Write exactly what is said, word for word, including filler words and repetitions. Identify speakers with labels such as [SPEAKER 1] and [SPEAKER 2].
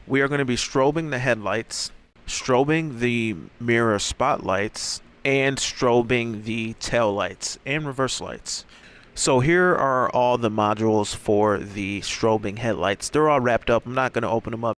[SPEAKER 1] We are going to be strobing the headlights, strobing the mirror spotlights, and strobing the tail lights and reverse lights. So here are all the modules for the strobing headlights. They're all wrapped up. I'm not going to open them up.